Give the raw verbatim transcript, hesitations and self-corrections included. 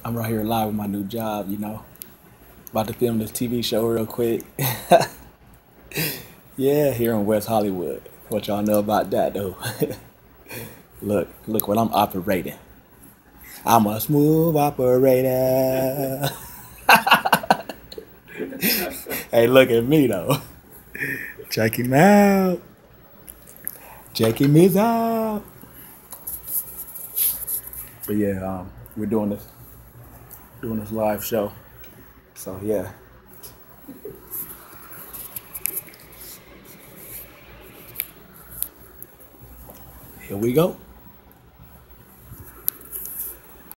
I'm right here live with my new job, you know. About to film this T V show real quick. Yeah, here in West Hollywood. What y'all know about that though? Look, look what I'm operating. I'm a smooth operator. Hey, look at me though. Check him out. Check him out. But yeah, um, we're doing this, doing this live show. So yeah, here we go.